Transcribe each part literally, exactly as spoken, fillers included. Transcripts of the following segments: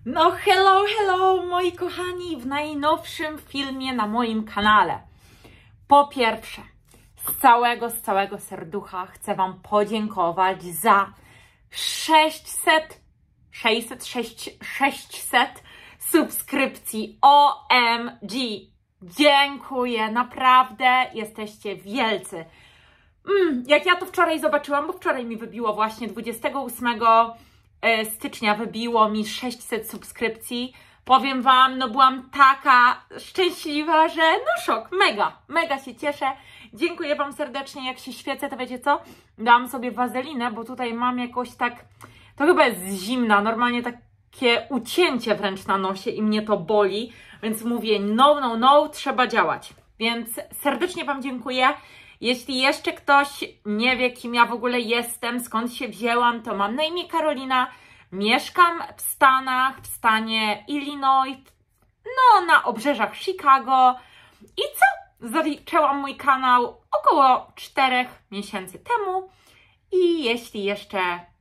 No hello, hello moi kochani, w najnowszym filmie na moim kanale. Po pierwsze, z całego, z całego serducha chcę Wam podziękować za sześćset, sześćset, sześćset subskrypcji. O M G! Dziękuję, naprawdę jesteście wielcy. Mm, jak ja to wczoraj zobaczyłam, bo wczoraj mi wybiło właśnie dwudziestego ósmego stycznia wybiło mi sześćset subskrypcji. Powiem Wam, no byłam taka szczęśliwa, że no szok, mega, mega się cieszę. Dziękuję Wam serdecznie, jak się świecę, to wiecie co? Dałam sobie wazelinę, bo tutaj mam jakoś tak, to chyba jest zimna, normalnie takie ucięcie wręcz na nosie i mnie to boli, więc mówię no, no, no, trzeba działać. Więc serdecznie Wam dziękuję. Jeśli jeszcze ktoś nie wie, kim ja w ogóle jestem, skąd się wzięłam, to mam na imię Karolina, mieszkam w Stanach, w stanie Illinois, no na obrzeżach Chicago i co? Zaczęłam mój kanał około czterech miesięcy temu i jeśli jeszcze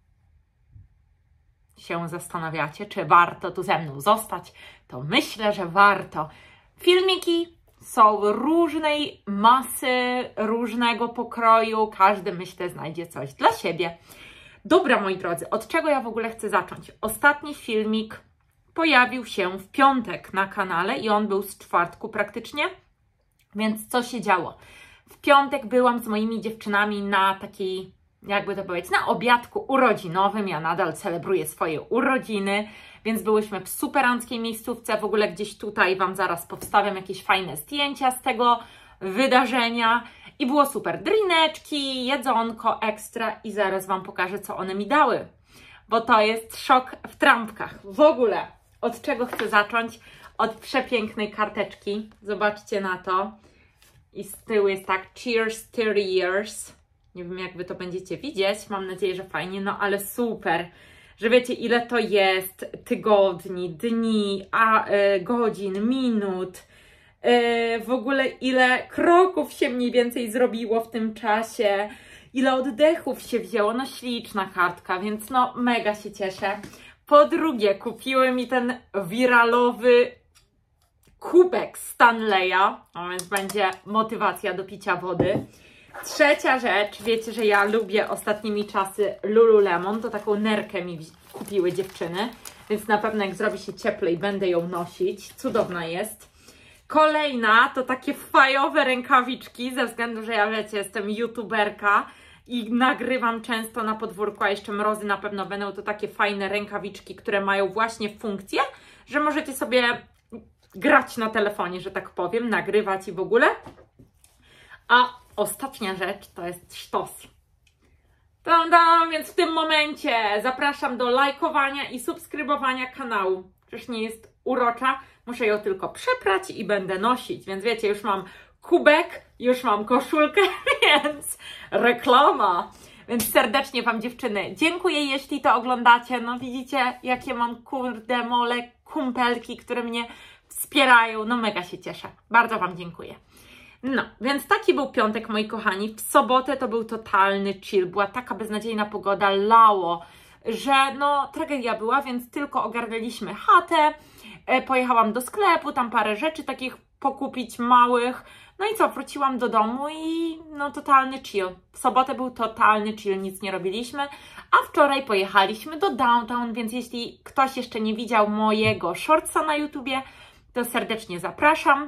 się zastanawiacie, czy warto tu ze mną zostać, to myślę, że warto. Filmiki są różnej masy, różnego pokroju, każdy, myślę, znajdzie coś dla siebie. Dobra, moi drodzy, od czego ja w ogóle chcę zacząć? Ostatni filmik pojawił się w piątek na kanale i on był z czwartku praktycznie, więc co się działo? W piątek byłam z moimi dziewczynami na takiej, jakby to powiedzieć, na obiadku urodzinowym. Ja nadal celebruję swoje urodziny, więc byłyśmy w superanckiej miejscówce. W ogóle gdzieś tutaj Wam zaraz powstawiam jakieś fajne zdjęcia z tego wydarzenia. I było super. Drineczki, jedzonko ekstra i zaraz Wam pokażę, co one mi dały. Bo to jest szok w trampkach. W ogóle, od czego chcę zacząć? Od przepięknej karteczki. Zobaczcie na to. I z tyłu jest tak, cheers thirty years. Nie wiem, jak Wy to będziecie widzieć. Mam nadzieję, że fajnie, no ale super. Że wiecie, ile to jest tygodni, dni, a, y, godzin, minut. Y, w ogóle ile kroków się mniej więcej zrobiło w tym czasie. Ile oddechów się wzięło. No śliczna kartka, więc no mega się cieszę. Po drugie, kupiły mi ten wiralowy kubek Stanleya. A więc będzie motywacja do picia wody. Trzecia rzecz, wiecie, że ja lubię ostatnimi czasy Lululemon, to taką nerkę mi kupiły dziewczyny, więc na pewno jak zrobi się cieplej, będę ją nosić, cudowna jest. Kolejna to takie fajowe rękawiczki, ze względu, że ja wiecie, jestem youtuberka i nagrywam często na podwórku, a jeszcze mrozy na pewno będą, to takie fajne rękawiczki, które mają właśnie funkcję, że możecie sobie grać na telefonie, że tak powiem, nagrywać i w ogóle. A ostatnia rzecz to jest sztos. Tam, tam, więc w tym momencie zapraszam do lajkowania i subskrybowania kanału. Przecież nie jest urocza, muszę ją tylko przeprać i będę nosić. Więc wiecie, już mam kubek, już mam koszulkę, więc reklama. Więc serdecznie Wam dziewczyny dziękuję, jeśli to oglądacie. No widzicie, jakie mam kurde mole kumpelki, które mnie wspierają. No mega się cieszę. Bardzo Wam dziękuję. No, więc taki był piątek, moi kochani. W sobotę to był totalny chill. Była taka beznadziejna pogoda, lało, że no tragedia była, więc tylko ogarnęliśmy chatę. E, pojechałam do sklepu, tam parę rzeczy takich pokupić małych. No i co, wróciłam do domu i no totalny chill. W sobotę był totalny chill, nic nie robiliśmy. A wczoraj pojechaliśmy do downtown, więc jeśli ktoś jeszcze nie widział mojego shortsa na YouTubie, to serdecznie zapraszam.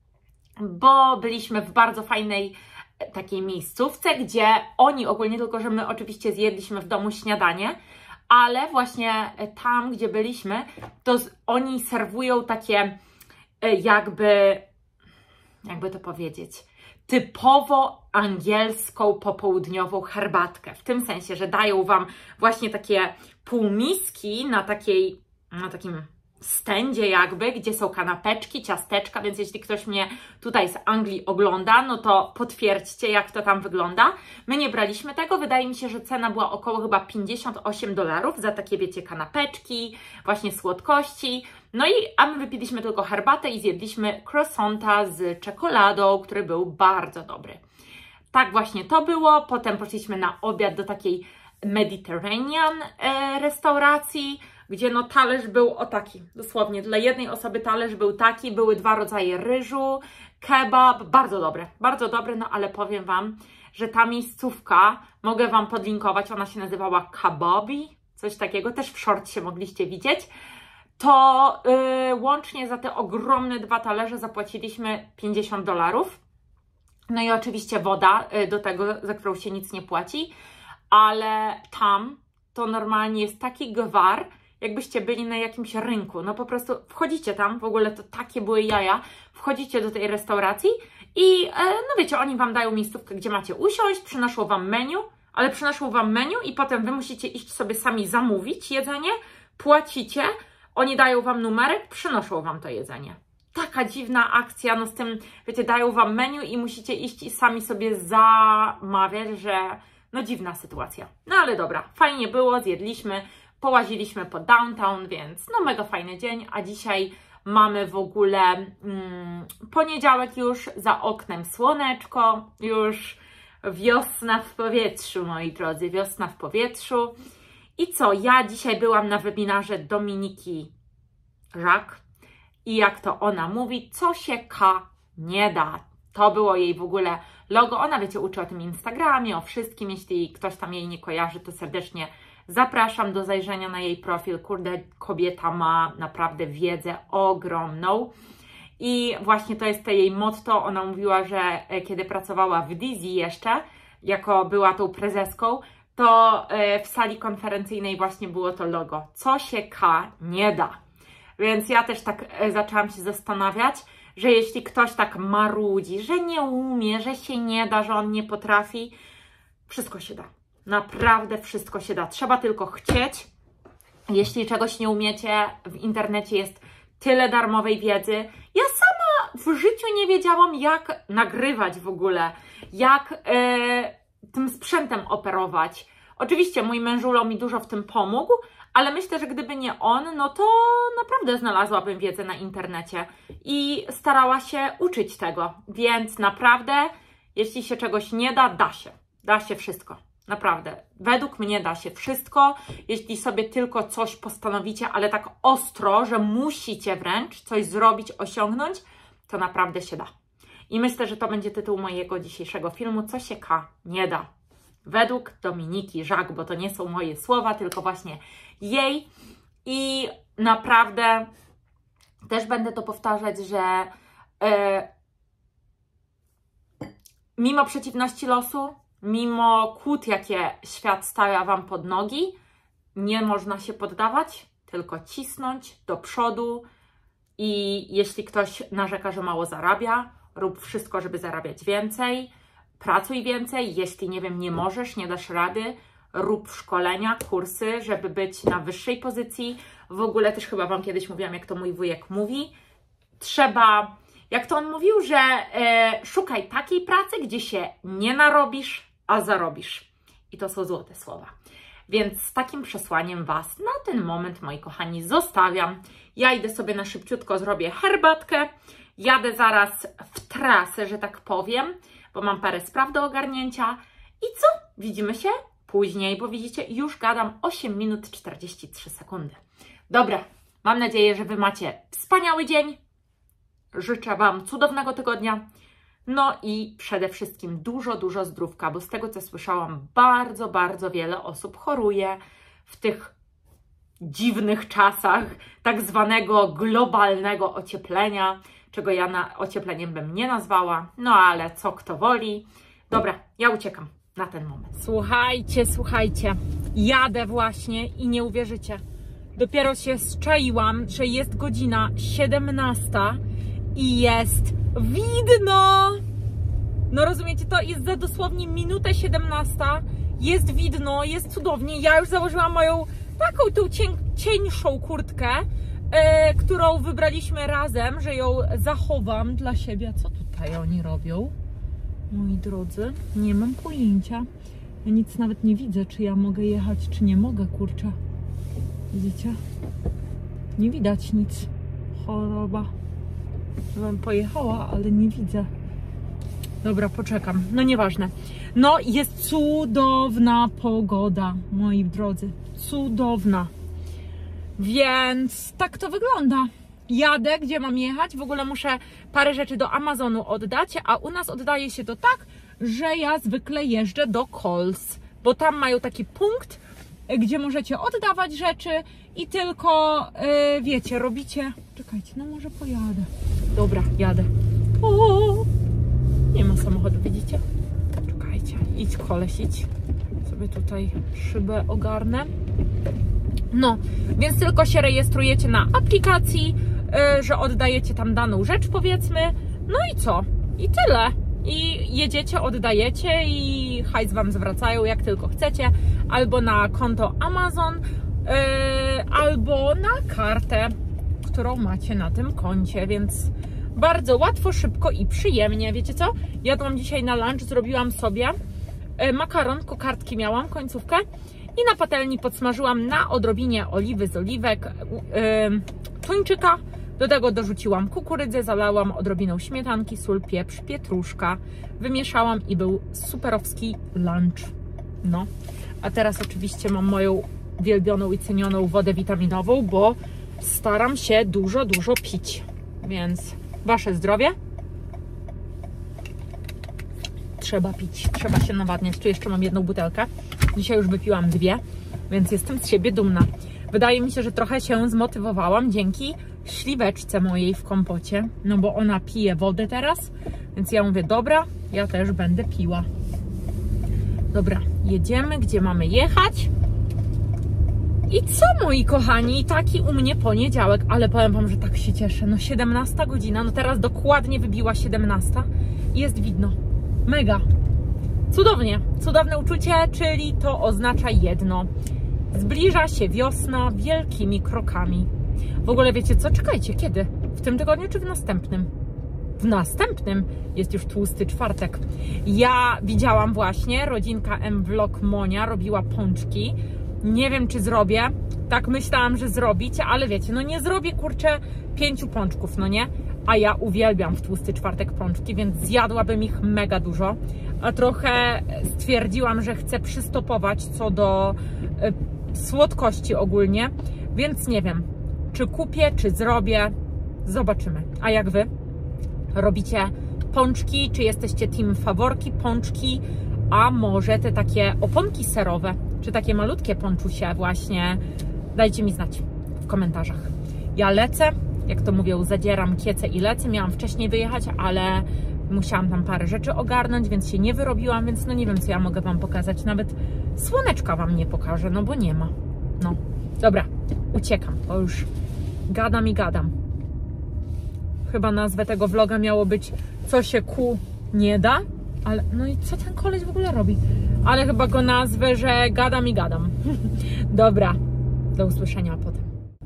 Bo byliśmy w bardzo fajnej takiej miejscówce, gdzie oni ogólnie, tylko że my oczywiście zjedliśmy w domu śniadanie, ale właśnie tam, gdzie byliśmy, to oni serwują takie jakby, jakby to powiedzieć, typowo angielską popołudniową herbatkę. W tym sensie, że dają Wam właśnie takie półmiski na takiej, na takim stędzie jakby, gdzie są kanapeczki, ciasteczka, więc jeśli ktoś mnie tutaj z Anglii ogląda, no to potwierdźcie, jak to tam wygląda. My nie braliśmy tego, wydaje mi się, że cena była około chyba pięćdziesiąt osiem dolarów za takie, wiecie, kanapeczki, właśnie słodkości. No i, a my wypiliśmy tylko herbatę i zjedliśmy croissanta z czekoladą, który był bardzo dobry. Tak właśnie to było. Potem poszliśmy na obiad do takiej Mediterranean e, restauracji. gdzie no talerz był o taki, dosłownie, dla jednej osoby talerz był taki, były dwa rodzaje ryżu, kebab, bardzo dobre, bardzo dobre, no ale powiem Wam, że ta miejscówka, mogę Wam podlinkować, ona się nazywała Kabobi, coś takiego, też w shortsie mogliście widzieć, to yy, łącznie za te ogromne dwa talerze zapłaciliśmy pięćdziesiąt dolarów, no i oczywiście woda yy, do tego, za którą się nic nie płaci, ale tam to normalnie jest taki gwar, jakbyście byli na jakimś rynku, no po prostu wchodzicie tam, w ogóle to takie były jaja, wchodzicie do tej restauracji i e, no wiecie, oni Wam dają miejscówkę, gdzie macie usiąść, przynoszą Wam menu, ale przynoszą Wam menu i potem Wy musicie iść sobie sami zamówić jedzenie, płacicie, oni dają Wam numerek, przynoszą Wam to jedzenie. Taka dziwna akcja, no z tym, wiecie, dają Wam menu i musicie iść i sami sobie zamawiać, że no dziwna sytuacja. No ale dobra, fajnie było, zjedliśmy, połaziliśmy po downtown, więc no mega fajny dzień, a dzisiaj mamy w ogóle mm, poniedziałek już, za oknem słoneczko, już wiosna w powietrzu, moi drodzy, wiosna w powietrzu. I co, ja dzisiaj byłam na webinarze Dominiki Żak i jak to ona mówi, co się K nie da. To było jej w ogóle logo, ona wiecie, uczy o tym Instagramie, o wszystkim, jeśli ktoś tam jej nie kojarzy, to serdecznie zapraszam do zajrzenia na jej profil. Kurde, kobieta ma naprawdę wiedzę ogromną i właśnie to jest to jej motto. Ona mówiła, że kiedy pracowała w Dizzy jeszcze, jako była tą prezeską, to w sali konferencyjnej właśnie było to logo, co się K nie da. Więc ja też tak zaczęłam się zastanawiać, że jeśli ktoś tak marudzi, że nie umie, że się nie da, że on nie potrafi, wszystko się da. Naprawdę wszystko się da. Trzeba tylko chcieć. Jeśli czegoś nie umiecie, w internecie jest tyle darmowej wiedzy. Ja sama w życiu nie wiedziałam, jak nagrywać w ogóle, jak e, tym sprzętem operować. Oczywiście mój mężulo mi dużo w tym pomógł, ale myślę, że gdyby nie on, no to naprawdę znalazłabym wiedzę na internecie i starała się uczyć tego. Więc naprawdę, jeśli się czegoś nie da, da się. Da się wszystko. Naprawdę. Według mnie da się wszystko, jeśli sobie tylko coś postanowicie, ale tak ostro, że musicie wręcz coś zrobić, osiągnąć, to naprawdę się da. I myślę, że to będzie tytuł mojego dzisiejszego filmu, co się K nie da. Według Dominiki Żak, bo to nie są moje słowa, tylko właśnie jej. I naprawdę też będę to powtarzać, że yy, mimo przeciwności losu, mimo kłód, jakie świat stawia Wam pod nogi, nie można się poddawać, tylko cisnąć do przodu i jeśli ktoś narzeka, że mało zarabia, rób wszystko, żeby zarabiać więcej, pracuj więcej, jeśli nie wiem, nie możesz, nie dasz rady, rób szkolenia, kursy, żeby być na wyższej pozycji. W ogóle też chyba Wam kiedyś mówiłam, jak to mój wujek mówi, trzeba, jak to on mówił, że e, szukaj takiej pracy, gdzie się nie narobisz, a zarobisz. I to są złote słowa. Więc z takim przesłaniem Was na ten moment, moi kochani, zostawiam. Ja idę sobie na szybciutko, zrobię herbatkę. Jadę zaraz w trasę, że tak powiem, bo mam parę spraw do ogarnięcia. I co? Widzimy się później, bo widzicie, już gadam osiem minut czterdzieści trzy sekundy. Dobra, mam nadzieję, że Wy macie wspaniały dzień. Życzę Wam cudownego tygodnia. No i przede wszystkim dużo, dużo zdrówka, bo z tego, co słyszałam, bardzo, bardzo wiele osób choruje w tych dziwnych czasach tak zwanego globalnego ocieplenia, czego ja na ociepleniem bym nie nazwała, no ale co kto woli. Dobra, ja uciekam na ten moment. Słuchajcie, słuchajcie, jadę właśnie i nie uwierzycie. Dopiero się zczaiłam, że jest godzina siedemnasta i jest widno. No rozumiecie, to jest za dosłownie minutę siedemnasta. Jest widno, jest cudownie. Ja już założyłam moją taką tą cień, cieńszą kurtkę, yy, którą wybraliśmy razem, że ją zachowam dla siebie. Co tutaj oni robią? Moi drodzy, nie mam pojęcia. Ja nic nawet nie widzę, czy ja mogę jechać, czy nie mogę, kurczę. Widzicie? Nie widać nic. Choroba. Bym pojechała, ale nie widzę. Dobra, poczekam. No nieważne. No jest cudowna pogoda, moi drodzy. Cudowna. Więc tak to wygląda. Jadę, gdzie mam jechać, w ogóle muszę parę rzeczy do Amazonu oddać, a u nas oddaje się to tak, że ja zwykle jeżdżę do Coles, bo tam mają taki punkt, gdzie możecie oddawać rzeczy i tylko, yy, wiecie, robicie... Czekajcie, no może pojadę. Dobra, jadę. O, nie ma samochodu, widzicie? Czekajcie, idź koleś, idź. Sobie tutaj szybę ogarnę. No, więc tylko się rejestrujecie na aplikacji, yy, że oddajecie tam daną rzecz, powiedzmy. No i co? I tyle. I jedziecie, oddajecie i hajs wam zwracają jak tylko chcecie. Albo na konto Amazon, yy, albo na kartę, którą macie na tym koncie, więc bardzo łatwo, szybko i przyjemnie. Wiecie co? Jadłam dzisiaj na lunch, zrobiłam sobie yy, makaron, kokardki miałam, końcówkę. I na patelni podsmażyłam na odrobinie oliwy z oliwek, yy, tuńczyka. Do tego dorzuciłam kukurydzę, zalałam odrobiną śmietanki, sól, pieprz, pietruszka. Wymieszałam i był superowski lunch. No, a teraz oczywiście mam moją wielbioną i cenioną wodę witaminową, bo staram się dużo, dużo pić. Więc wasze zdrowie. Trzeba pić, trzeba się nawadniać. Tu jeszcze mam jedną butelkę. Dzisiaj już wypiłam dwie, więc jestem z siebie dumna. Wydaje mi się, że trochę się zmotywowałam dzięki śliweczce mojej w kompocie, no bo ona pije wodę teraz, więc ja mówię, dobra, ja też będę piła. Dobra, jedziemy, gdzie mamy jechać. I co, moi kochani, taki u mnie poniedziałek, ale powiem wam, że tak się cieszę. No siedemnasta godzina, no teraz dokładnie wybiła siedemnasta i jest widno. Mega. Cudownie, cudowne uczucie, czyli to oznacza jedno. Zbliża się wiosna wielkimi krokami. W ogóle wiecie co? Czekajcie, kiedy? W tym tygodniu czy w następnym? W następnym jest już tłusty czwartek. Ja widziałam właśnie, rodzinka M-Vlog Monia robiła pączki. Nie wiem, czy zrobię. Tak myślałam, że zrobić, ale wiecie, no nie zrobię, kurczę, pięciu pączków, no nie? A ja uwielbiam w tłusty czwartek pączki, więc zjadłabym ich mega dużo. A trochę stwierdziłam, że chcę przystopować co do y, słodkości ogólnie, więc nie wiem, czy kupię, czy zrobię. Zobaczymy. A jak wy? Robicie pączki? Czy jesteście team faworki, pączki? A może te takie oponki serowe? Czy takie malutkie pączusie właśnie? Dajcie mi znać w komentarzach. Ja lecę, jak to mówią, zadzieram kiece i lecę. Miałam wcześniej wyjechać, ale musiałam tam parę rzeczy ogarnąć, więc się nie wyrobiłam, więc no nie wiem, co ja mogę wam pokazać. Nawet słoneczka wam nie pokażę, no bo nie ma. No, dobra, uciekam, bo już gadam i gadam. Chyba nazwę tego vloga miało być co się ku nie da, ale no i co ten koleś w ogóle robi? Ale chyba go nazwę, że gadam i gadam. Dobra, do usłyszenia potem.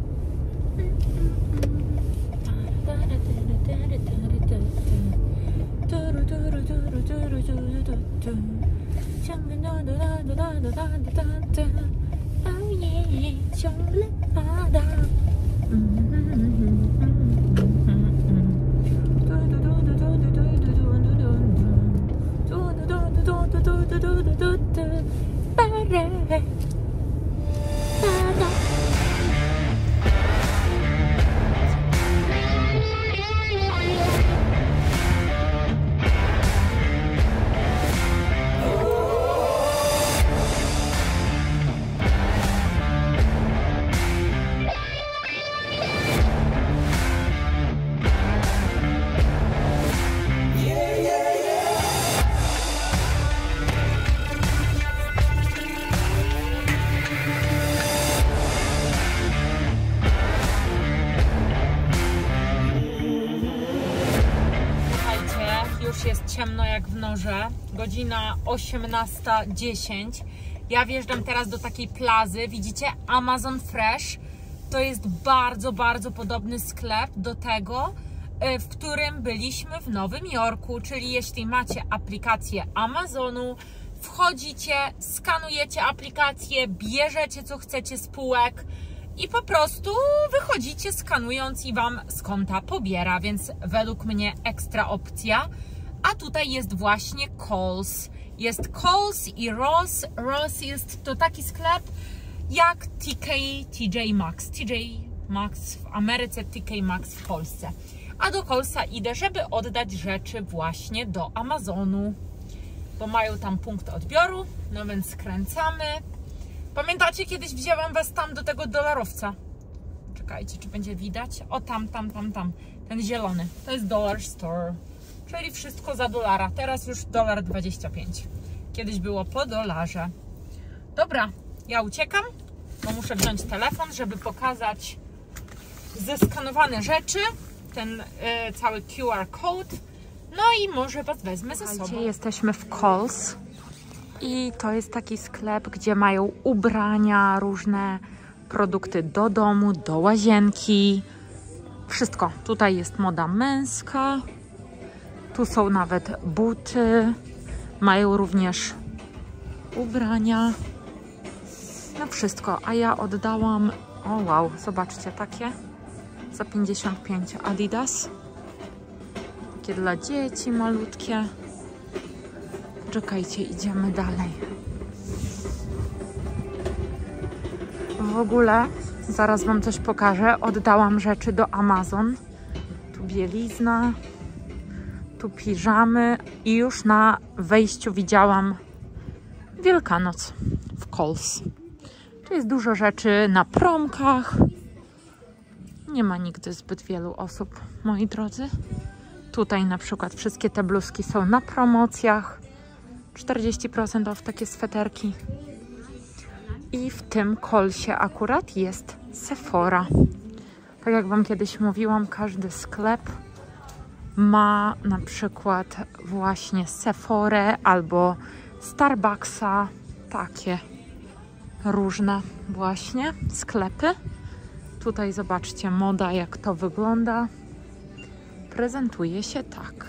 Ciągle pada. Jest ciemno jak w norze, godzina osiemnasta dziesięć. Ja wjeżdżam teraz do takiej plazy, widzicie, Amazon Fresh. To jest bardzo, bardzo podobny sklep do tego, w którym byliśmy w Nowym Jorku, czyli jeśli macie aplikację Amazonu, wchodzicie, skanujecie aplikację, bierzecie co chcecie z półek i po prostu wychodzicie skanując i wam z konta pobiera, więc według mnie ekstra opcja. A tutaj jest właśnie Coles. Jest Coles i Ross. Ross jest to taki sklep, jak T K, T J Maxx. T J Maxx w Ameryce, T K Maxx w Polsce. A do Kohlsa idę, żeby oddać rzeczy właśnie do Amazonu, bo mają tam punkt odbioru, no więc skręcamy. Pamiętacie, kiedyś wzięłam was tam do tego dolarowca? Czekajcie, czy będzie widać? O, tam, tam, tam, tam. Ten zielony. To jest Dollar Store. Czyli wszystko za dolara. Teraz już dolar dwadzieścia pięć. Kiedyś było po dolarze. Dobra, ja uciekam, bo muszę wziąć telefon, żeby pokazać zeskanowane rzeczy. Ten y, cały Q R code. No i może was wezmę ze sobą. Jesteśmy w Kohl's. I to jest taki sklep, gdzie mają ubrania, różne produkty do domu, do łazienki. Wszystko. Tutaj jest moda męska. Tu są nawet buty. Mają również ubrania. No wszystko. A ja oddałam... O wow, zobaczcie, takie za pięćdziesiąt pięć Adidas. Takie dla dzieci malutkie. Czekajcie, idziemy dalej. W ogóle zaraz wam coś pokażę. Oddałam rzeczy do Amazon. Tu bielizna, tu piżamy i już na wejściu widziałam Wielkanoc w Kohl's. Tu jest dużo rzeczy na promkach. Nie ma nigdy zbyt wielu osób, moi drodzy. Tutaj na przykład wszystkie te bluzki są na promocjach. czterdzieści procent off takie sweterki. I w tym Kohlsie akurat jest Sephora. Tak jak wam kiedyś mówiłam, każdy sklep ma na przykład właśnie Sephorę albo Starbucksa. Takie różne właśnie sklepy. Tutaj zobaczcie moda, jak to wygląda. Prezentuje się tak.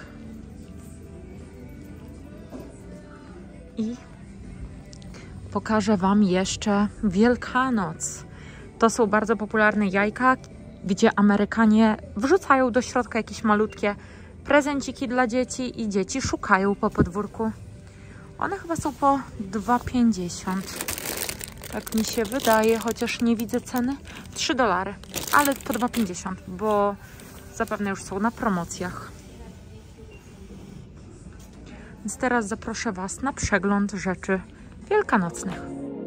I pokażę wam jeszcze Wielkanoc. To są bardzo popularne jajka, gdzie Amerykanie wrzucają do środka jakieś malutkie prezenciki dla dzieci i dzieci szukają po podwórku. One chyba są po dwa pięćdziesiąt. Tak mi się wydaje, chociaż nie widzę ceny. trzy dolary, ale po dwa pięćdziesiąt, bo zapewne już są na promocjach. Więc teraz zaproszę was na przegląd rzeczy wielkanocnych.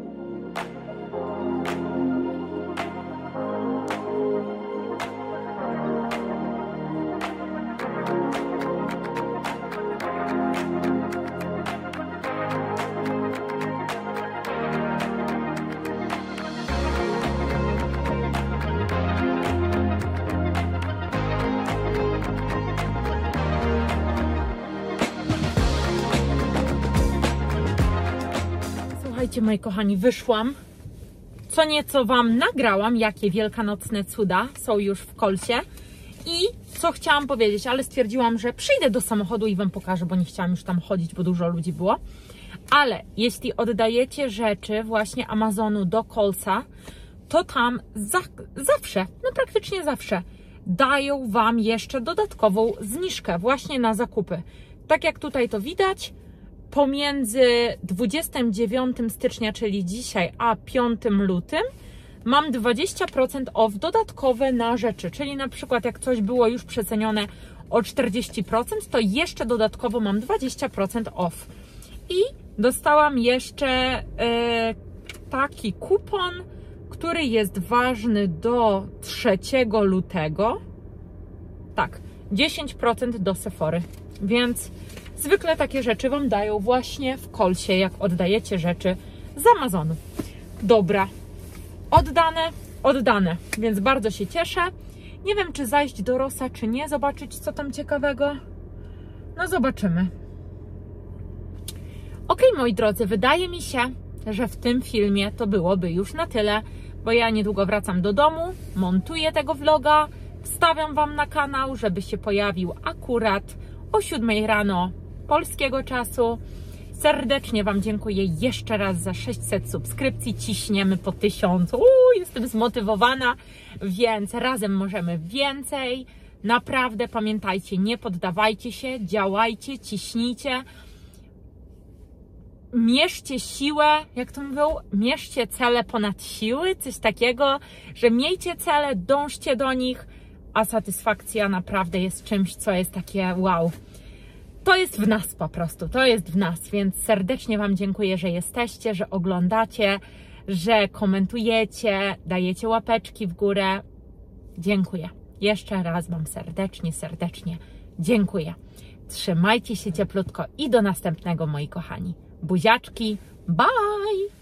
Słuchajcie, moi kochani, wyszłam. Co nieco wam nagrałam, jakie wielkanocne cuda są już w Kohlsie. I co chciałam powiedzieć, ale stwierdziłam, że przyjdę do samochodu i wam pokażę, bo nie chciałam już tam chodzić, bo dużo ludzi było. Ale jeśli oddajecie rzeczy właśnie Amazonu do Kohlsa, to tam za, zawsze, no praktycznie zawsze dają wam jeszcze dodatkową zniżkę właśnie na zakupy. Tak jak tutaj to widać, pomiędzy dwudziestym dziewiątym stycznia, czyli dzisiaj, a piątym lutym mam dwadzieścia procent off dodatkowe na rzeczy, czyli na przykład jak coś było już przecenione o czterdzieści procent, to jeszcze dodatkowo mam dwadzieścia procent off. I dostałam jeszcze e, taki kupon, który jest ważny do trzeciego lutego. Tak, dziesięć procent do Sephory, więc zwykle takie rzeczy wam dają właśnie w Kohlsie, jak oddajecie rzeczy z Amazonu. Dobra, oddane, oddane, więc bardzo się cieszę. Nie wiem, czy zajść do Rossa, czy nie, zobaczyć, co tam ciekawego. No zobaczymy. Ok, moi drodzy, wydaje mi się, że w tym filmie to byłoby już na tyle, bo ja niedługo wracam do domu, montuję tego vloga, wstawiam wam na kanał, żeby się pojawił akurat o siódmej rano polskiego czasu. Serdecznie wam dziękuję jeszcze raz za sześćset subskrypcji, ciśniemy po tysiąc. Uuu, jestem zmotywowana, więc razem możemy więcej. Naprawdę pamiętajcie, nie poddawajcie się, działajcie, ciśnijcie. mierzcie siłę, jak to mówią, mierzcie cele ponad siły, coś takiego, że miejcie cele, dążcie do nich, a satysfakcja naprawdę jest czymś, co jest takie wow. To jest w nas po prostu, to jest w nas, więc serdecznie Wam dziękuję, że jesteście, że oglądacie, że komentujecie, dajecie łapeczki w górę. Dziękuję. Jeszcze raz Wam serdecznie, serdecznie dziękuję. Trzymajcie się cieplutko i do następnego, moi kochani. Buziaczki, bye!